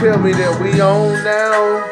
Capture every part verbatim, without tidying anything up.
tell me that we on now.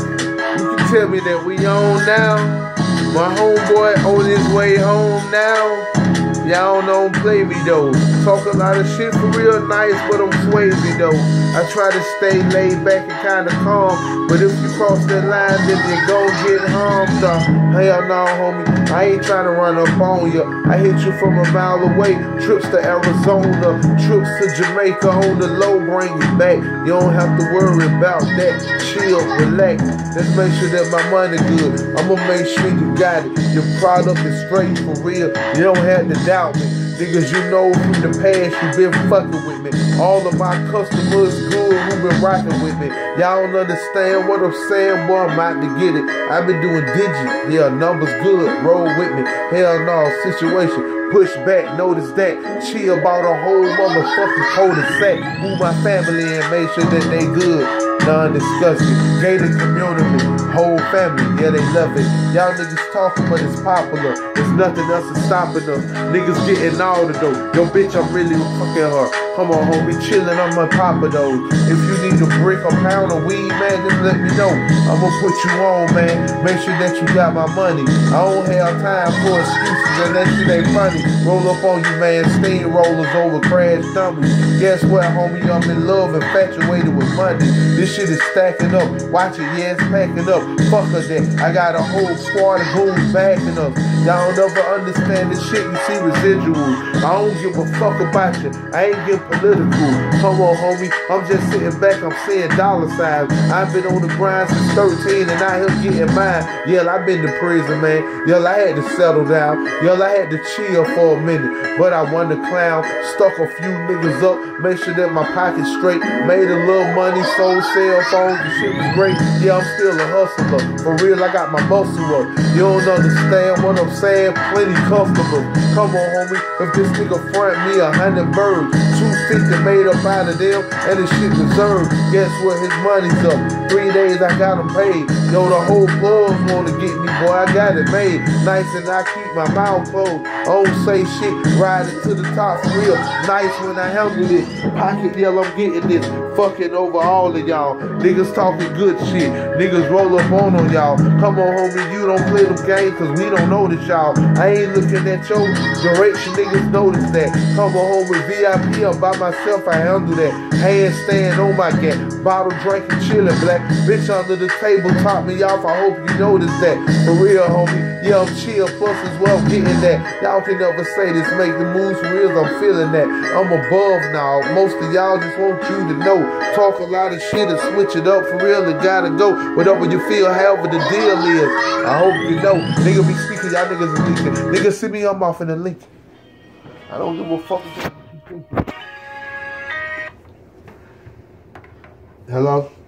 You can tell me that we on now. My homeboy on his way home now. Y'all don't play me though. Talk a lot of shit for real nice, but I'm swayzy though. I try to stay laid back and kinda calm, but if you cross that line, then you gon' get harmed. Uh, hell no, homie, I ain't trying to run up on you. I hit you from a mile away. Trips to Arizona, trips to Jamaica on the low, bring you back. You don't have to worry about that. Chill, relax. Let's make sure that my money good. I'ma make sure you got it. Your product is straight for real. You don't have to doubt me. Niggas, you know from the past you been fucking with me. All of my customers good who been rocking with me. Y'all don't understand what I'm saying, boy, I'm out to get it. I've been doing digit, yeah, numbers good, roll with me. Hell no, situation, push back, notice that. Chill about a whole motherfucking cul-de-sac. Move my family and make sure that they good. Non-disgusting, gated community, whole family, yeah, they love it. Y'all niggas talking, but it's popular. There's nothing else is stopping us. Niggas getting all the dough. Yo, bitch, I'm really fucking her. Come on, homie, chillin' on my papa though. If you need a brick or pound of weed, man, just let me know. I'ma put you on, man. Make sure that you got my money. I don't have time for excuses and that shit ain't funny. Roll up on you, man. Steamrollers over crash dummies. Guess what, homie? I'm in love, infatuated with money. This shit is stacking up. Watch it, yeah, it's packing up. Fuck her that. I got a whole squad of goons backing up. Y'all don't ever understand this shit. You see residuals. I don't give a fuck about you. I ain't getting political. Come on, homie. I'm just sitting back. I'm seeing dollar signs. I've been on the grind since thirteen and out here getting mine. Yeah, I've been to prison, man. Yeah, I had to settle down. Yeah, I had to chill for a minute. But I won the clown. Stuck a few niggas up. Make sure that my pocket's straight. Made a little money. Sold cell phones. The shit was great. Yeah, I'm still a hustler. For real, I got my muscle up. You don't understand what I'm saying? Plenty customers. Come on, homie. If this nigga front me a hundred birds, two fifty made up out of them, and this shit reserved. Guess what? His money's up. Three days I got him paid. Yo, the whole club wanna get me, boy. I got it made. Nice and I keep my mouth closed. I don't say shit. Riding to the top for real. Nice when I handle this. Pocket yellow, I'm getting this. Fucking over all of y'all. Niggas talking good shit. Niggas roll up on on y'all. Come on, homie. You don't play them games cause we don't notice y'all. I ain't looking at your direction. Niggas notice that. Come on, homie. V I P, I'm by myself. I handle that. Handstand on my gap. Bottle drinking, chilling, black. Bitch under the table top me off. I hope you notice that. For real, homie. Yeah, I'm chill. Plus as well getting that. Y'all can never say this. Make the moves for real. I'm feeling that. I'm above now. Most of y'all just want you to know. Talk a lot of shit and switch it up for real. It gotta go. Whatever you feel, however the deal is. I hope you know. Nigga be speaking. Y'all niggas is leaking. Niggas see me. I'm off in the link. I don't give a fuck. Hello?